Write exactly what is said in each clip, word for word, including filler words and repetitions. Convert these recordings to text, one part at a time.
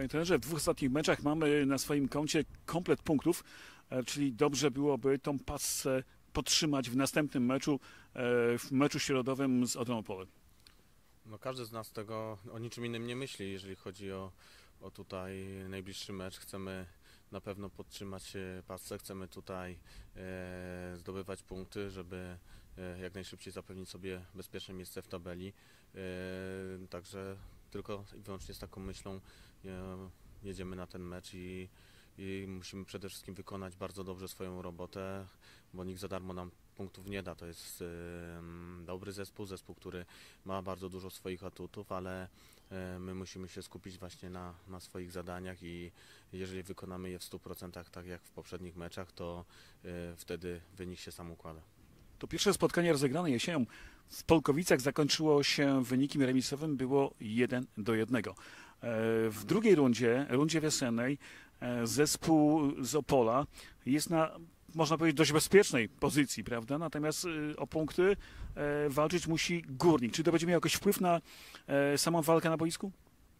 Panie trenerze, w dwóch ostatnich meczach mamy na swoim koncie komplet punktów, czyli dobrze byłoby tą pasę podtrzymać w następnym meczu, w meczu środowym z Odrą Opole. No każdy z nas tego o niczym innym nie myśli, jeżeli chodzi o, o tutaj najbliższy mecz. Chcemy na pewno podtrzymać pasę, chcemy tutaj e, zdobywać punkty, żeby e, jak najszybciej zapewnić sobie bezpieczne miejsce w tabeli. E, także tylko i wyłącznie z taką myślą e, jedziemy na ten mecz i, i musimy przede wszystkim wykonać bardzo dobrze swoją robotę, bo nikt za darmo nam punktów nie da. To jest e, dobry zespół, zespół, który ma bardzo dużo swoich atutów, ale e, my musimy się skupić właśnie na, na swoich zadaniach i jeżeli wykonamy je w stu procentach tak jak w poprzednich meczach, to e, wtedy wynik się sam układa. To pierwsze spotkanie rozegrane jesienią w Polkowicach zakończyło się wynikiem remisowym, było jeden do jednego. W drugiej rundzie, rundzie wiosennej, zespół z Opola jest na, można powiedzieć, dość bezpiecznej pozycji, prawda? Natomiast o punkty walczyć musi Górnik. Czy to będzie miało jakiś wpływ na samą walkę na boisku?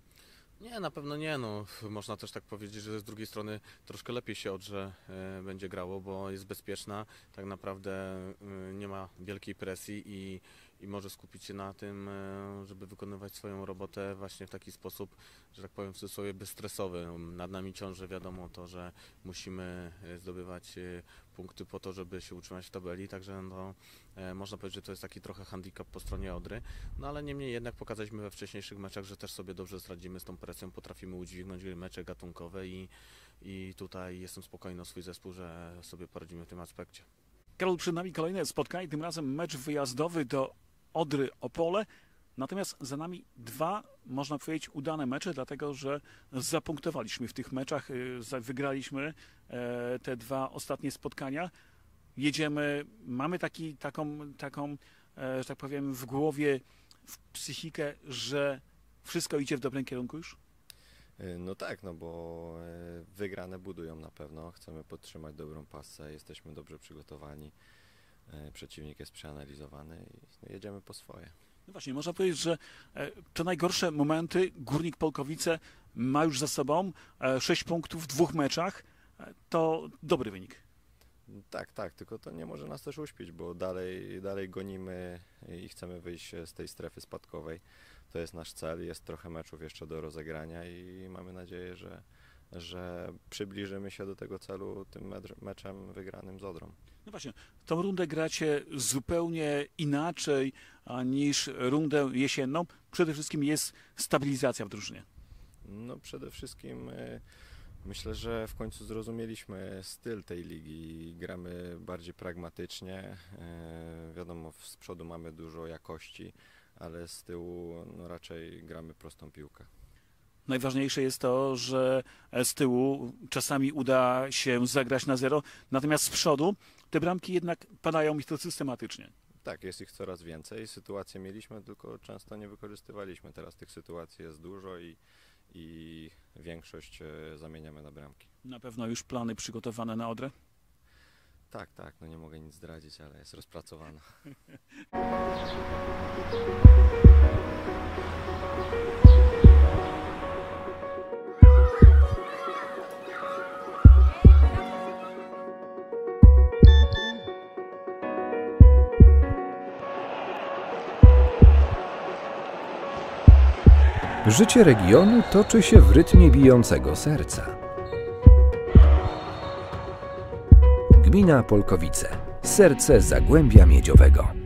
Nie, na pewno nie. No, można też tak powiedzieć, że z drugiej strony troszkę lepiej się Odrze e, będzie grało, bo jest bezpieczna, tak naprawdę e, nie ma wielkiej presji i, i może skupić się na tym, e, żeby wykonywać swoją robotę właśnie w taki sposób, że tak powiem w cudzysłowie bezstresowy. Nad nami ciąży wiadomo to, że musimy zdobywać e, punkty po to, żeby się utrzymać w tabeli, także no, e, można powiedzieć, że to jest taki trochę handicap po stronie Odry, no ale niemniej jednak pokazaliśmy we wcześniejszych meczach, że też sobie dobrze zradzimy z tą presją, potrafimy udźwignąć mecze gatunkowe i, i tutaj jestem spokojny o swój zespół, że sobie poradzimy w tym aspekcie. Karol, przed nami kolejne spotkanie, tym razem mecz wyjazdowy do Odry Opole, natomiast za nami dwa, można powiedzieć, udane mecze, dlatego że zapunktowaliśmy w tych meczach, wygraliśmy te dwa ostatnie spotkania. Jedziemy, mamy taki, taką, taką, że tak powiem, w głowie, w psychikę, że wszystko idzie w dobrym kierunku już? No tak, no bo wygrane budują na pewno. Chcemy podtrzymać dobrą pasę, jesteśmy dobrze przygotowani, przeciwnik jest przeanalizowany i jedziemy po swoje. No właśnie, można powiedzieć, że te najgorsze momenty Górnik Polkowice ma już za sobą. Sześć punktów w dwóch meczach to dobry wynik. Tak, tak, tylko to nie może nas też uśpić, bo dalej, dalej gonimy i chcemy wyjść z tej strefy spadkowej. To jest nasz cel, jest trochę meczów jeszcze do rozegrania i mamy nadzieję, że, że przybliżymy się do tego celu tym meczem wygranym z Odrą. No właśnie, tą rundę gracie zupełnie inaczej niż rundę jesienną. Przede wszystkim jest stabilizacja w drużynie. No przede wszystkim myślę, że w końcu zrozumieliśmy styl tej ligi. Gramy bardziej pragmatycznie. Wiadomo, z przodu mamy dużo jakości, ale z tyłu no, raczej gramy prostą piłkę. Najważniejsze jest to, że z tyłu czasami uda się zagrać na zero, natomiast z przodu te bramki jednak padają ich to systematycznie. Tak, jest ich coraz więcej. Sytuacje mieliśmy, tylko często nie wykorzystywaliśmy. Teraz tych sytuacji jest dużo i, i większość zamieniamy na bramki. Na pewno już plany przygotowane na Odrę? Tak, tak, no nie mogę nic zdradzić, ale jest rozpracowana. Życie regionu toczy się w rytmie bijącego serca. Gmina Polkowice. Serce Zagłębia Miedziowego.